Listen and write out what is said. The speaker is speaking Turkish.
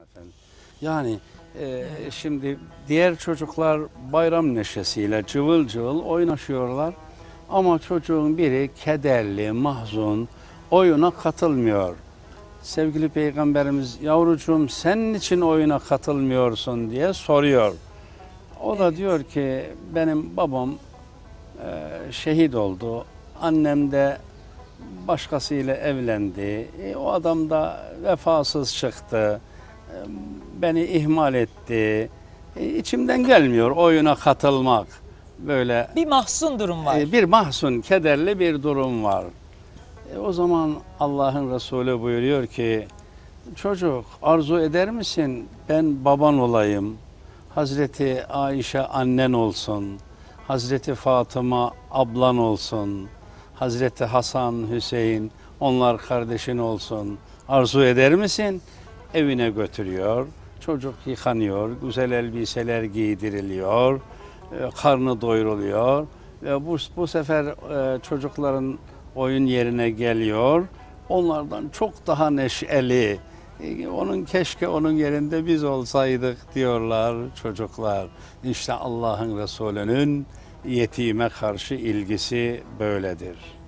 Yani şimdi diğer çocuklar bayram neşesiyle cıvıl cıvıl oynaşıyorlar. Ama çocuğun biri kederli, mahzun, oyuna katılmıyor. Sevgili Peygamberimiz, yavrucuğum sen niçin oyuna katılmıyorsun diye soruyor. O da diyor ki benim babam şehit oldu. Annem de başkasıyla evlendi. O adam da vefasız çıktı. Beni ihmal etti. İçimden gelmiyor oyuna katılmak. Böyle Bir mahzun durum var. bir mahzun, kederli bir durum var. O zaman Allah'ın Resulü buyuruyor ki, çocuk arzu eder misin ben baban olayım, Hazreti Ayşe annen olsun, Hazreti Fatıma ablan olsun, Hazreti Hasan, Hüseyin onlar kardeşin olsun, arzu eder misin? Evine götürüyor, çocuk yıkanıyor, güzel elbiseler giydiriliyor, karnı doyuruluyor ve bu sefer çocukların oyun yerine geliyor. Onlardan çok daha neşeli. Keşke onun yerinde biz olsaydık diyorlar çocuklar. İşte Allah'ın Resulü'nün yetime karşı ilgisi böyledir.